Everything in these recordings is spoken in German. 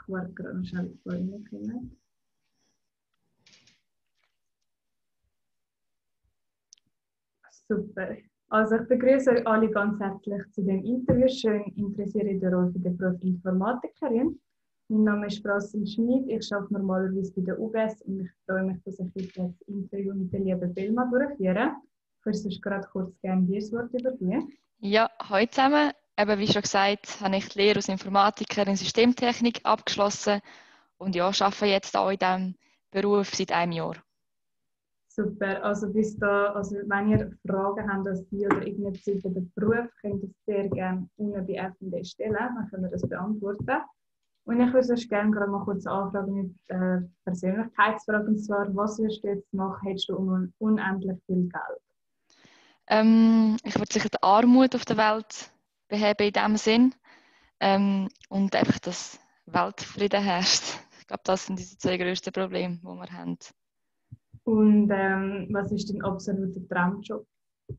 warte gerade noch schnell vor mir. Super. Also ich begrüße euch alle ganz herzlich zu dem Interview. Schön interessiere ich euch für den Beruf Informatikerin. Mein Name ist Francine Schmid. Ich arbeite normalerweise bei der UBS und ich freue mich, dass ich heute das Interview mit der lieben Vilma durchführe. Ich würde sonst gerade kurz gerne dir das Wort übergeben. Ja, hallo zusammen. Eben, wie schon gesagt, habe ich die Lehre als Informatiker in Systemtechnik abgeschlossen und ja, arbeite jetzt auch in diesem Beruf seit einem Jahr. Super, also wenn ihr Fragen habt an Sie oder irgendetwas über den Beruf, könnt ihr es sehr gerne unten bei FND stellen, dann können wir das beantworten. Und ich würde sonst gerne gerade mal kurz anfragen mit Persönlichkeitsfragen, und zwar, was würdest du jetzt machen, hättest du unendlich viel Geld? Ich würde sicher die Armut auf der Welt beheben in diesem Sinn und einfach, dass Weltfrieden herrscht. Ich glaube, das sind die zwei grössten Probleme, die wir haben. Und was ist dein absoluter Traumjob?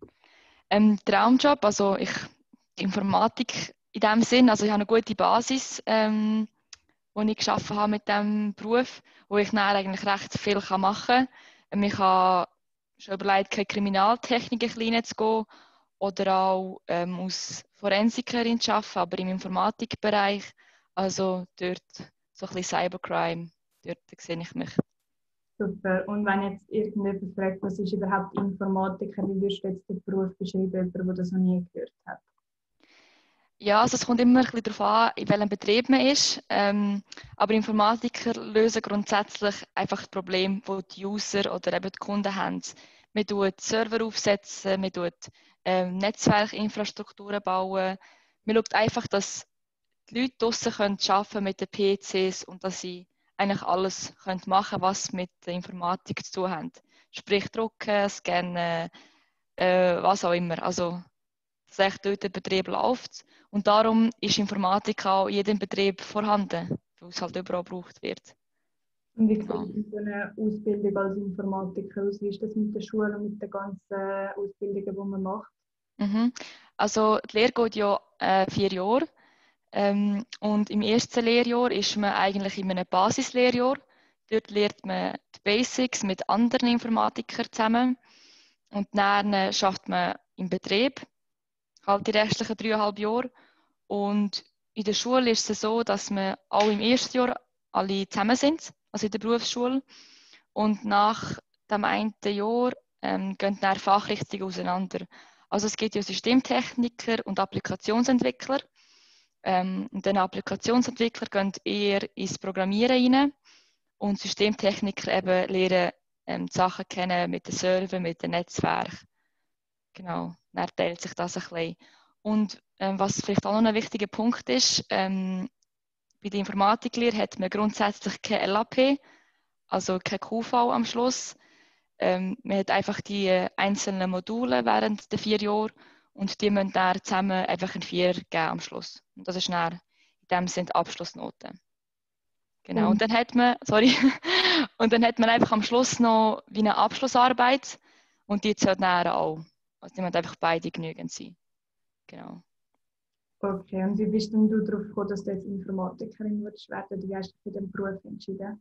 Traumjob, also die Informatik in dem Sinn, also ich habe eine gute Basis, wo ich geschaffen habe mit diesem Beruf, wo ich dann eigentlich recht viel machen kann. Ich habe schon überlegt, keine Kriminaltechnik zu gehen oder auch als Forensikerin zu arbeiten, aber im Informatikbereich, also dort so ein bisschen Cybercrime, dort sehe ich mich. Super. Und wenn jetzt irgendjemand fragt, was ist überhaupt Informatiker, wie würdest du jetzt den Beruf beschreiben, jemand, der das noch nie gehört hat? Ja, also es kommt immer ein bisschen darauf an, in welchem Betrieb man ist. Aber Informatiker lösen grundsätzlich einfach das Problem, das die User oder eben die Kunden haben. Man tut Server aufsetzen, man tut Netzwerkinfrastrukturen bauen. Man schaut einfach, dass die Leute draussen arbeiten mit den PCs und dass sie eigentlich alles machen können, was mit der Informatik zu tun hat. Sprich drucken, scannen, was auch immer. Also, dass echt dort der Betrieb läuft. Und darum ist Informatik auch in jedem Betrieb vorhanden, weil es halt überall gebraucht wird. Und wie sieht Genau. so eine Ausbildung als Informatiker aus? Wie ist das mit der Schule und mit den ganzen Ausbildungen, die man macht? Also die Lehre geht ja 4 Jahre. Und im ersten Lehrjahr ist man eigentlich in einem Basislehrjahr. Dort lernt man die Basics mit anderen Informatikern zusammen. Und dann schafft man im Betrieb, halt die restlichen 3,5 Jahre. Und in der Schule ist es so, dass wir auch im ersten Jahr alle zusammen sind, also in der Berufsschule. Und nach dem einen Jahr gehen dann Fachrichtungen auseinander. Also es gibt ja Systemtechniker und Applikationsentwickler. Und dann Applikationsentwickler gehen eher ins Programmieren rein und Systemtechniker eben lernen die Sachen kennen mit den Servern, mit dem Netzwerk. Genau, dann teilt sich das ein bisschen. Und was vielleicht auch noch ein wichtiger Punkt ist, bei der Informatiklehre hat man grundsätzlich kein LAP, also kein QV am Schluss. Man hat einfach die einzelnen Module während der 4 Jahre und die müssen dann zusammen einfach ein 4 geben am Schluss. Und das ist dann in dem Sinne die Abschlussnote. Genau, und dann hat man, und dann hat man einfach am Schluss noch wie eine Abschlussarbeit und die zählt dann auch. Also die müssen einfach beide genügend sein. Genau. Okay, und wie bist denn du darauf gekommen, dass du jetzt Informatikerin werden willst? Wie hast du dich für den Beruf entschieden?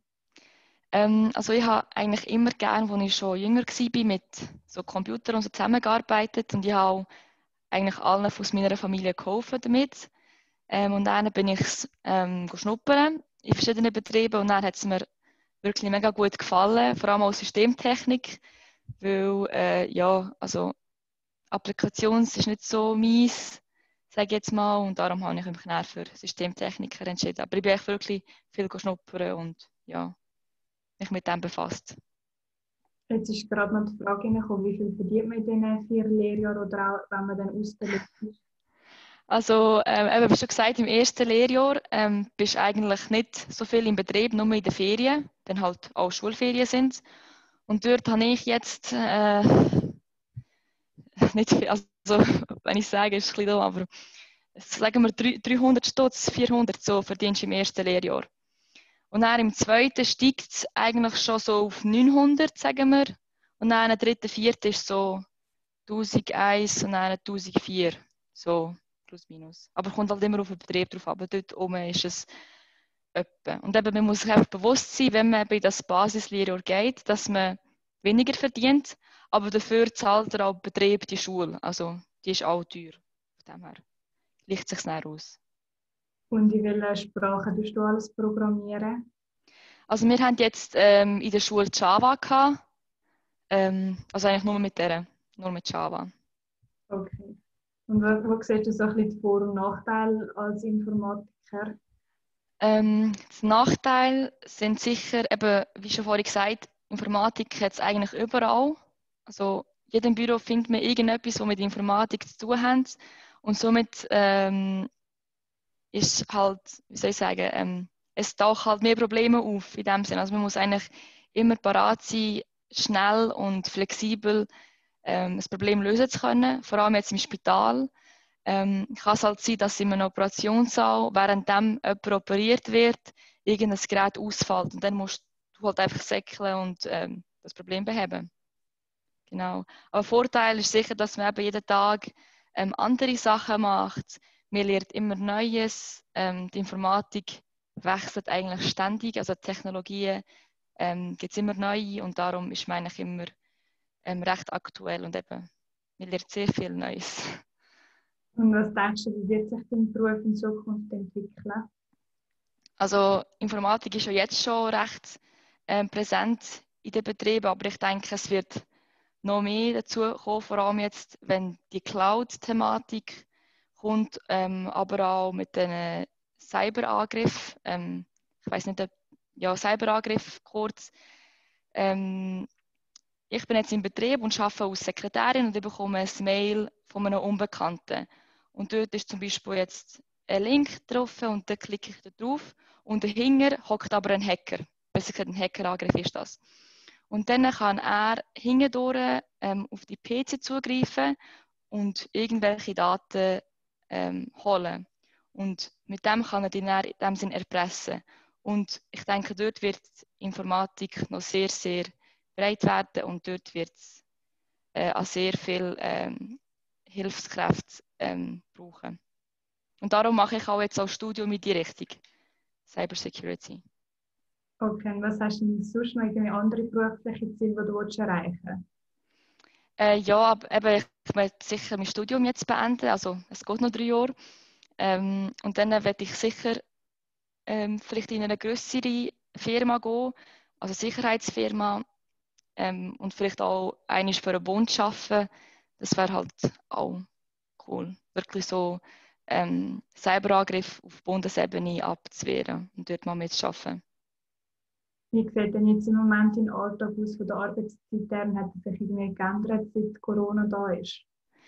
Also ich habe eigentlich immer gerne, als ich schon jünger war, mit so Computern und so zusammengearbeitet und ich habe auch eigentlich allen aus meiner Familie geholfen damit. Und dann bin ich schnuppern in verschiedenen Betrieben und dann hat es mir wirklich mega gut gefallen, vor allem auch Systemtechnik, weil ja, also Applikations ist nicht so meins, sage ich jetzt mal, und darum habe ich mich dann für Systemtechniker entschieden. Aber ich bin echt wirklich viel schnuppern und ja, mich mit dem befasst. Jetzt ist gerade noch die Frage hineingekommen, wie viel verdient man in diesen 4 Lehrjahren oder auch, wenn man dann ausbildet ist? Also, eben, wie schon gesagt, im ersten Lehrjahr bist du eigentlich nicht so viel im Betrieb, nur in den Ferien, dann halt auch Schulferien sind. Und dort habe ich jetzt nicht viel, also wenn ich sage, ist es ein bisschen dumm, aber sagen wir 300 Stutz, 400 so verdienst du im ersten Lehrjahr. Und dann im zweiten steigt es eigentlich schon so auf 900, sagen wir. Und dann im dritten, vierten ist so 1001 und dann 1004, so plus minus. Aber kommt halt immer auf den Betrieb drauf, aber dort oben ist es etwa. Und eben, man muss sich einfach bewusst sein, wenn man bei das Basislehrjahr geht, dass man weniger verdient, aber dafür zahlt er auch Betrieb die Schule. Also die ist auch teuer. Von dem her gleicht sich dann aus. Und in welcher Sprache tust du alles programmieren? Also wir haben jetzt in der Schule Java gehabt. Also eigentlich nur mit Java. Okay. Und wo siehst du so ein bisschen die Vor- und Nachteile als Informatiker? Die Nachteile sind sicher, eben, wie schon vorhin gesagt, Informatik hat es eigentlich überall. Also in jedem Büro findet man irgendetwas, das mit Informatik zu tun hat. Und somit ist halt, wie soll ich sagen, es taucht halt mehr Probleme auf in dem Sinne. Also man muss eigentlich immer parat sein, schnell und flexibel das Problem lösen zu können, vor allem jetzt im Spital. Kann es halt sein, dass in einem Operationssaal, währenddem jemand operiert wird, irgendein Gerät ausfällt und dann musst du halt einfach säckeln und das Problem beheben. Genau. Aber Vorteil ist sicher, dass man eben jeden Tag andere Sachen macht. Man lernt immer Neues. Die Informatik wechselt eigentlich ständig. Also Technologien gibt es immer neue und darum ist man eigentlich immer recht aktuell und eben, man lernt sehr viel Neues. Und was denkst du, wie wird sich dein Beruf in Zukunft entwickeln? Also Informatik ist ja jetzt schon recht präsent in den Betrieben, aber ich denke, es wird noch mehr dazu kommen, vor allem jetzt, wenn die Cloud-Thematik kommt, aber auch mit den Cyberangriff. Ich weiß nicht, ob, ja, Cyberangriff kurz. Ich bin jetzt im Betrieb und arbeite als Sekretärin und ich bekomme ein Mail von einem Unbekannten. Und dort ist zum Beispiel jetzt ein Link drauf und dann klicke ich da drauf und dahinter hockt aber ein Hacker. Besser gesagt, ein Hackerangriff ist das. Und dann kann er hintendurch auf die PC zugreifen und irgendwelche Daten holen. Und mit dem kann er die dann in dem Sinn erpressen. Und ich denke, dort wird die Informatik noch sehr, sehr breit werden und dort wird es an sehr viel Hilfskräfte brauchen. Und darum mache ich auch jetzt auch Studium in die Richtung, Cybersecurity. Okay, und was hast du denn sonst noch irgendwie andere berufliche Ziele, die du erreichen willst? Ja, aber eben, ich möchte sicher mein Studium jetzt beenden, also es geht noch 3 Jahre. Und dann werde ich sicher vielleicht in eine größere Firma gehen, also Sicherheitsfirma, und vielleicht auch einmal für einen Bund arbeiten. Das wäre halt auch cool. Wirklich so Cyberangriff auf Bundesebene abzuwehren und dort mal mitzuschaffen. Wie sieht denn jetzt im Moment dein Alltag aus von der Arbeitszeit her? Hat es sich irgendwie geändert, seit Corona da ist?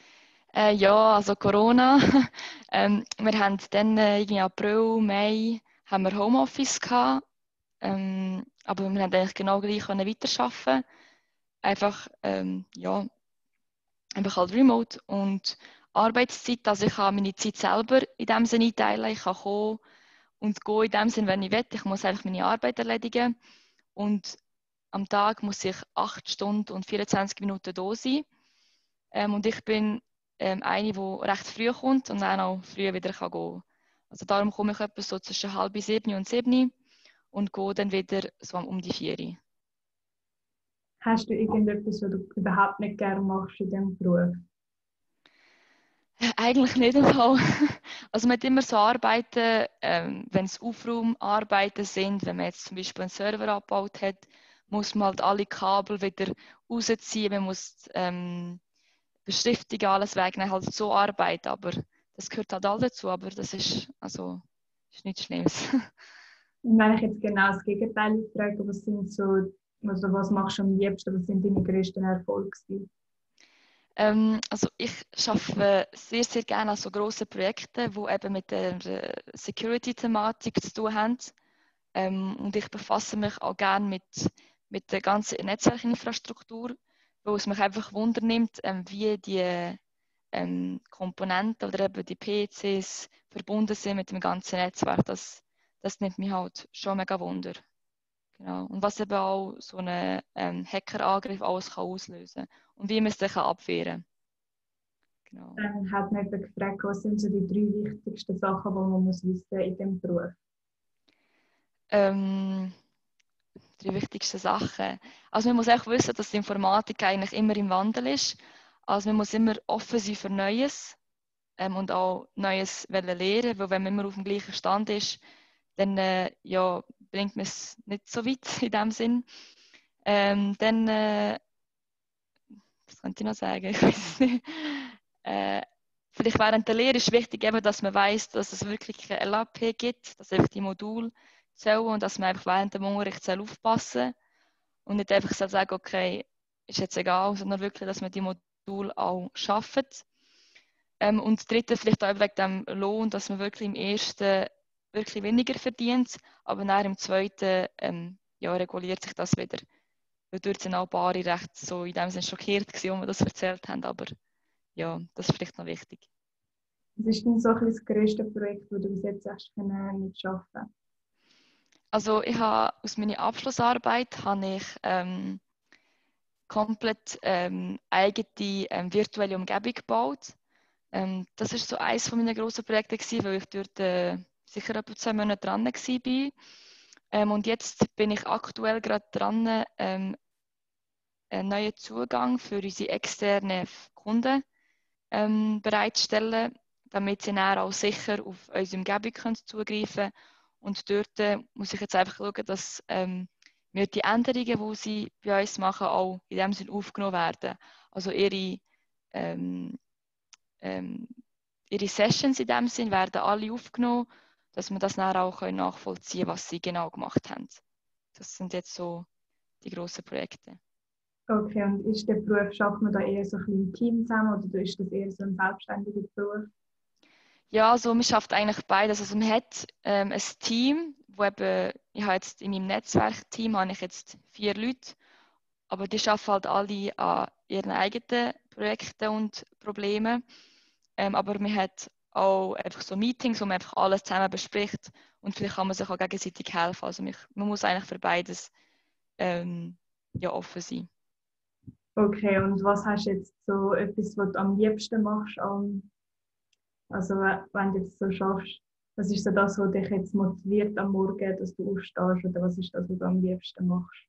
Ja, also Corona. Wir haben dann irgendwie April, Mai haben wir Homeoffice gehabt. Aber wir haben eigentlich genau gleich können weiterarbeiten. Einfach, ja, einfach halt remote. Und Arbeitszeit, also ich kann meine Zeit selber in dem Sinne einteilen. Ich kann kommen und gehen in dem Sinne, wenn ich will. Ich muss einfach meine Arbeit erledigen. Und am Tag muss ich 8 Stunden und 24 Minuten da sein. Und ich bin eine, die recht früh kommt und dann auch früh wieder gehen kann. Also darum komme ich etwa so zwischen 6:30 und 7 und gehe dann wieder so um die 4. Hast du irgendetwas, was du überhaupt nicht gerne machst in diesem Beruf? Eigentlich nicht im Fall. Also man hat immer so Arbeiten, wenn es Aufraumarbeiten sind, wenn man jetzt zum Beispiel einen Server abgebaut hat, muss man halt alle Kabel wieder rausziehen, man muss beschriftigen, alles wegnehmen, halt so arbeiten, aber das gehört halt all dazu, aber das ist, also, ist nichts Schlimmes. Und wenn ich jetzt genau das Gegenteil frage, was sind so, also was machst du am liebsten, was sind deine größten Erfolge gewesen? Also ich arbeite sehr, sehr gerne an so grossen Projekten, die eben mit der Security-Thematik zu tun haben. Und ich befasse mich auch gerne mit der ganzen Netzwerkinfrastruktur, wo es mich einfach Wunder nimmt, wie die Komponenten oder eben die PCs verbunden sind mit dem ganzen Netzwerk. Das nimmt mich halt schon mega Wunder. Genau. Und was eben auch so ein Hackerangriff alles kann auslösen kann und wie man es dann abwehren kann. Genau. Dann hat mich jemand gefragt, was sind so die 3 wichtigsten Sachen, die man muss wissen in diesem Beruf? Die wichtigsten Sachen. Also man muss auch wissen, dass die Informatik eigentlich immer im Wandel ist. Also man muss immer offen sein für Neues und auch Neues lernen, weil wenn man immer auf dem gleichen Stand ist, dann ja, bringt man es nicht so weit in dem Sinn. Dann, was könnte ich noch sagen? Ich weiß es nicht. Vielleicht während der Lehre ist wichtig, eben, dass man weiß, dass es wirklich ein LAP gibt, dass einfach die Module zählen und dass man einfach während dem Unterricht aufpassen soll und nicht einfach sagen, okay, ist jetzt egal, sondern wirklich, dass man die Module auch schafft. Und das Dritte vielleicht auch wegen dem Lohn, dass man wirklich im ersten wirklich weniger verdient, aber nach im zweiten ja, reguliert sich das wieder. Weil dort sind auch Paare recht so in dem Sinne schockiert gewesen, als wir das erzählt haben, aber ja, das ist vielleicht noch wichtig. Was ist denn so ein bisschen das grösste Projekt, das du bis jetzt hast mitarbeiten? Also ich habe aus meiner Abschlussarbeit habe ich komplett eigene virtuelle Umgebung gebaut. Das ist so eines meiner grossen Projekte gewesen, weil ich dort sicher etwa 2 Monate dran war. Und jetzt bin ich aktuell gerade dran, einen neuen Zugang für unsere externen Kunden bereitzustellen, damit sie dann auch sicher auf unsere Umgebung zugreifen können. Und dort muss ich jetzt einfach schauen, dass wir die Änderungen, die sie bei uns machen, auch in dem Sinne aufgenommen werden. Also ihre Sessions in dem Sinn werden alle aufgenommen, dass wir das dann auch nachvollziehen können, was sie genau gemacht haben. Das sind jetzt so die grossen Projekte. Okay, und ist der Beruf, schafft man da eher so ein bisschen im Team zusammen oder ist das eher so ein selbstständiger Beruf? Ja, also man schafft eigentlich beides. Also man hat ein Team, wo eben, ich habe jetzt in meinem Netzwerkteam habe ich jetzt 4 Leute, aber die arbeiten halt alle an ihren eigenen Projekten und Problemen. Aber man hat auch einfach so Meetings, wo man einfach alles zusammen bespricht und vielleicht kann man sich auch gegenseitig helfen. Also man muss eigentlich für beides ja, offen sein. Okay, und was hast du jetzt so etwas, was du am liebsten machst? Also wenn du jetzt so schaffst, was ist so das, was dich jetzt motiviert am Morgen, dass du aufstehst? Oder was ist das, was du am liebsten machst?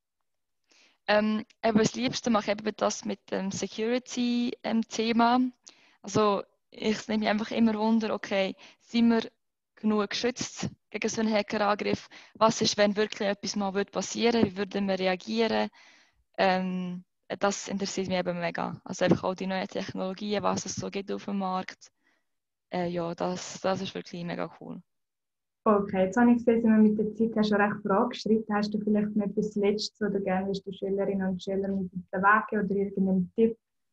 Aber das Liebste mache ich eben das mit dem Security-Thema. Also ich nehme mich einfach immer wunder, okay, sind wir genug geschützt gegen so einen Hackerangriff? Was ist, wenn wirklich etwas mal passieren würde? Wie würden wir reagieren? Das interessiert mich eben mega. Also einfach auch die neuen Technologien, was es so gibt auf dem Markt. Ja, das ist wirklich mega cool. Okay, jetzt habe ich gesehen, sind wir mit der Zeit hast du recht vorangeschritten. Hast du vielleicht noch etwas Letztes, was du gerne den Schülerinnen und Schülern mit auf den Weg geben oder irgendeinen Tipp?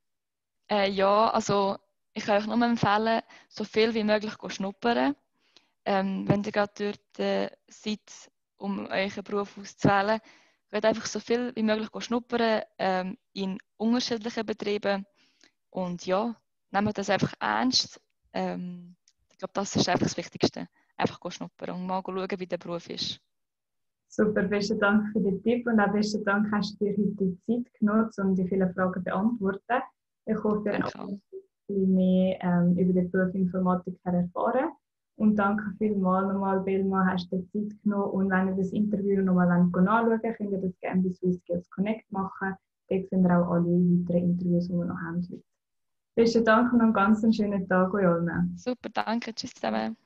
Ja, also ich kann euch nur empfehlen, so viel wie möglich schnuppern. Wenn ihr gerade dort seid, um euren Beruf auszuwählen, geht einfach so viel wie möglich schnuppern in unterschiedlichen Betrieben. Und ja, nehmt das einfach ernst. Ich glaube, das ist einfach das Wichtigste. Einfach schnuppern und mal schauen, wie der Beruf ist. Super, besten Dank für den Tipp und auch besten Dank hast du dir heute die Zeit genutzt, um die vielen Fragen zu beantworten. Ich hoffe, ihr habt Danke auch. ein bisschen mehr über den Beruf Informatik erfahren. Und danke vielmals nochmal, Belma, hast du dir Zeit genommen. Und wenn ihr das Interview nochmal nachschauen wollt, könnt ihr das gerne bei SwissSkills Connect machen. Dort findet ihr auch alle weiteren Interviews, die wir noch haben. Besten Dank und einen ganz schönen Tag euch allen. Super, danke. Tschüss zusammen.